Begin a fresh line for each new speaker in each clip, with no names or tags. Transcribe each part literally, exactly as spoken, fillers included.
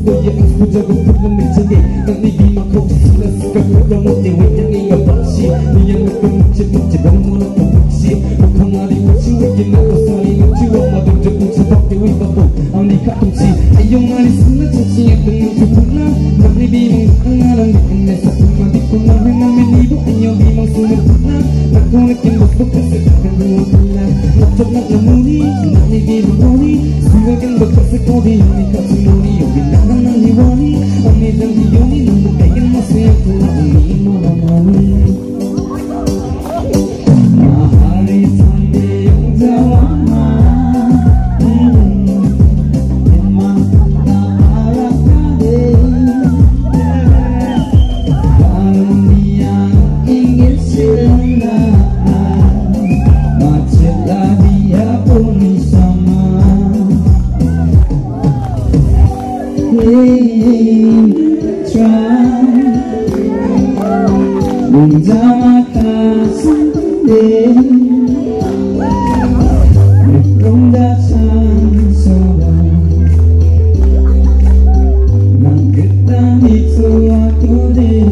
Sebagai aku jago pernah menjadi Nanti di makro sila suka kurang Dewi yang ingat bakshi Dia nak mencet-mencet dan mana pemukshi Bukan hari uci Wikin aku saling uci Wang madung jepun sebab Dewi babu Andi kat tungsi Ayo mari sana cuci yang dengan cipuna Nanti bimang angaran di kena satu mati kuna Dengan menibu ayo bimang sumber kuna Nak kunekin bukbuk kesedakan dua bulan Nak cok nak namuni Nanti bimang wani Suwagan bakal sekodi Ini kat semuni Bilang nang hiwani Ani dan dioni Nang bukaikan masa yang telah Ini malamani Mahari sampai yang jawama Memang tak harap kade Kalau dia ingin silang macetlah dia pun sama Menjama kasih belum datang seorang Manggetan itu aku deh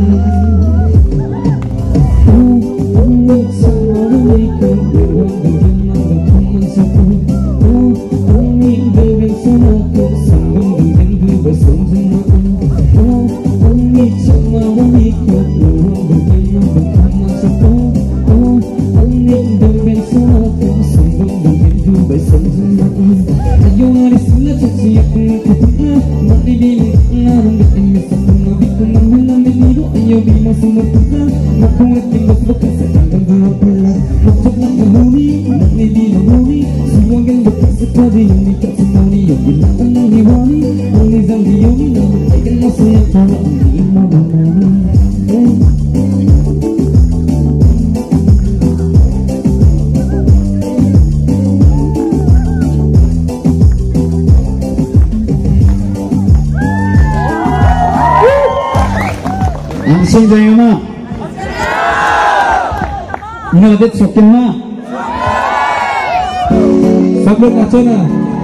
Umik sama umikku Beruang dengan teman satu Umik dengan sunaku Sambung dengan dua sama Umik sama umikku Beruang dengan teman satu Umik dengan sunaku Sambung dengan dua sama Ayo mari sila caci aku ketengah Mari bilang ngarang dekat mesam Nabi ku ngambil ambil niru Ayo bilang semua tukar Aku ngerti bak-bakas sedangkan dua pelan Macam nak ngahuni Nanti bilang huni Semua gang bekas sekali Yang dikat semani Yang bilang tenang hiwani Ang nizam diyomi Nang berkaikan masa yang telah Ini malamani Langsung saya mah ini adet sokin mah sabar kacona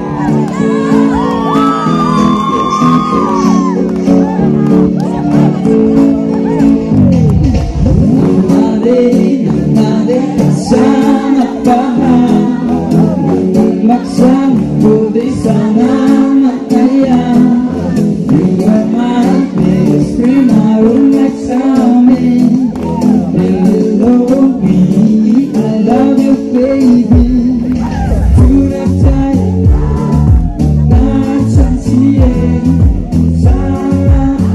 sama paham maksa budi sana makaya you are my best friend I will make some love me I love you baby sudah saya tak cantik salah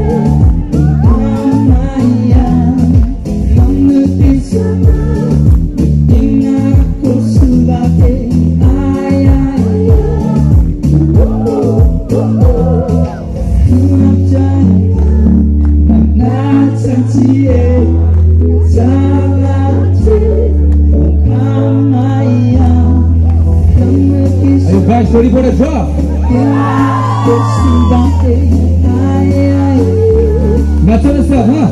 amaya mengerti sama ingat aku sebagai ayah Ayo guys, ready for the drop? Ngaco na sa, ha?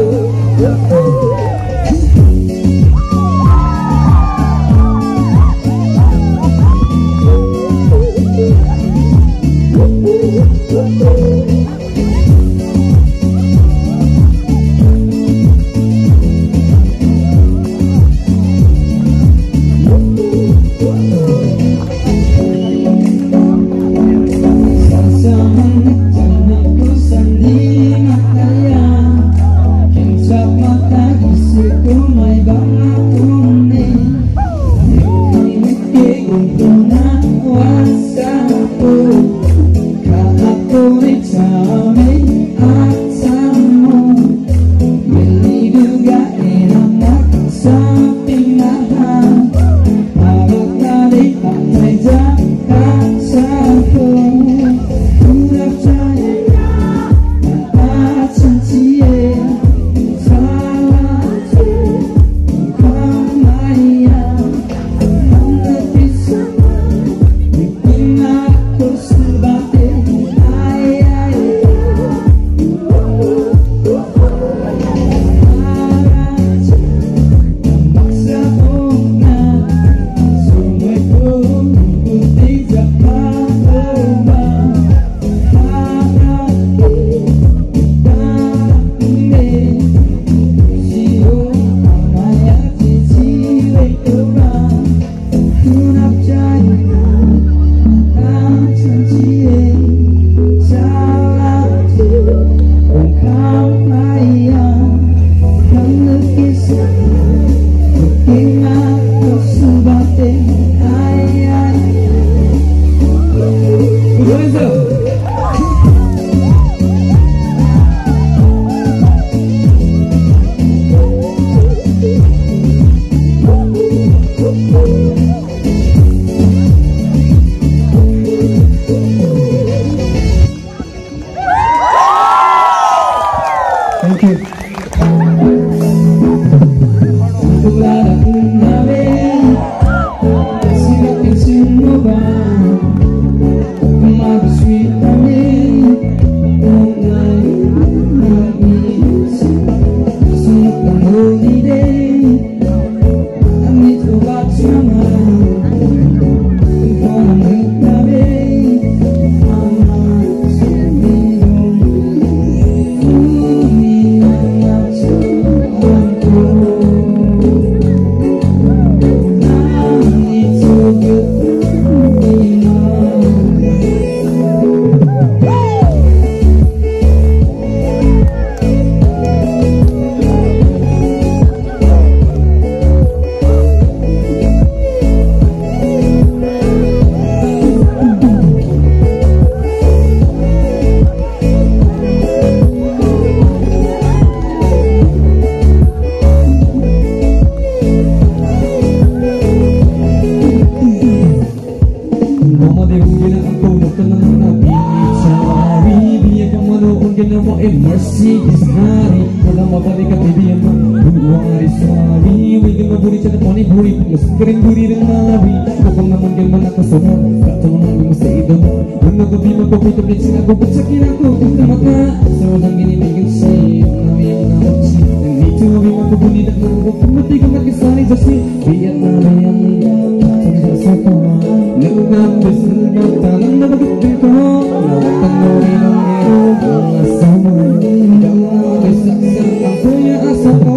noon ginawa eh Mercedes hari wala mabalik at ibiyan mo buwari sorry may gumaburi siya na paniburi mas kering-buri rin malawi kapag naman gano'n nakasunod katunang mo sa idon ang nagabi magpapitap din sinagubat sa kinako kung tamaka sa walang ginibigin sa'yo namin ang namatsi nandito kami magpabunid at narugog pumati ka magkasali sa si biyak na layang tanda sa ko nagugap besergap tanang nabagapin ko nawatang nori ng ero ang asama dawa besaksak ang kuya asa ko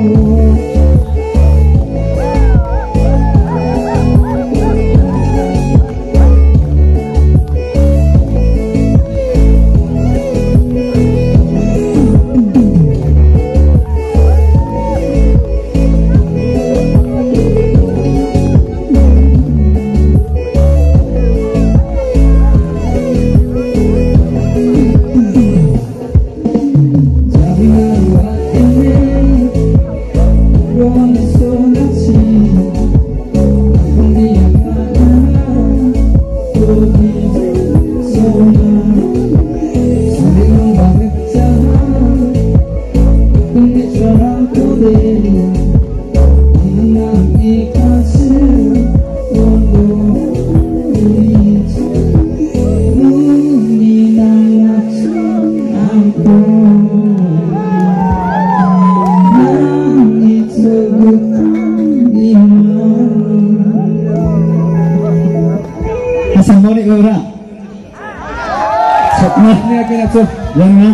yang na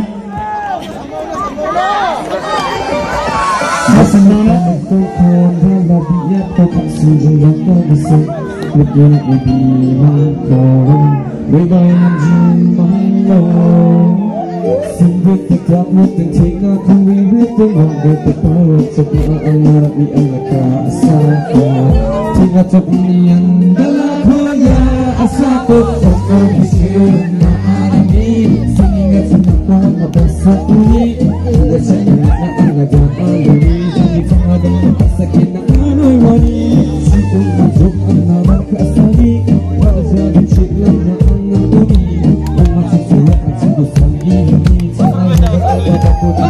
Masamana Ito ko na labiyak ko Kasunod ko gusto Huwag yun ang ibiman ko May bayan ng jimalo Sindot tikak mo Tintik ako Wiwit ang hanggang Patawag sa paang marami ang nakaasaka Tinatap niyan Dala ko ya Asako Ako bisir na aramin Singingat sa nakong mabasa ulit Nasa niya na ang nag-aalari Hindi pangalang napasakit na ano'y wali Sipong matok ang naman kaasali Para sa bitchit lang na ang nanguni Ang masasaya at sinusang gihini Sa mga nagkakata ko na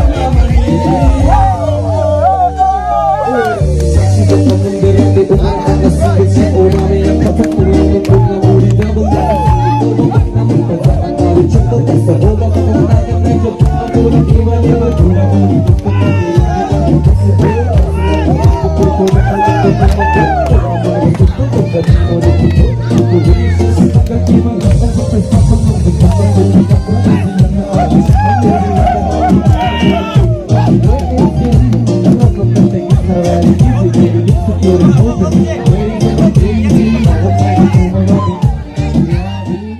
Saksi ka pa mong direte kung ang anasingit si Orami ang kapatuloy kung namuli na mong lakas Namun pagkaan na rin siyang tatas sa boba ka kung nagang na ito Ako lang iba niya magula ko ito ka pa nila Kasi pero ako sa ako na ang ito na magkakita Mga ito ko kung gabi mo rin ito Ito rin sa sinagang kimang Ang pagkakasapang ng nagkakita Kung nagkakita Hindi lang na abis Ang nagkakita Ang nagkakita Ang nagkakita Karali easy baby Look at your emotion Waiting for my daisy Ako tayo to my body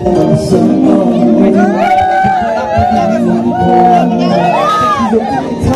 So when you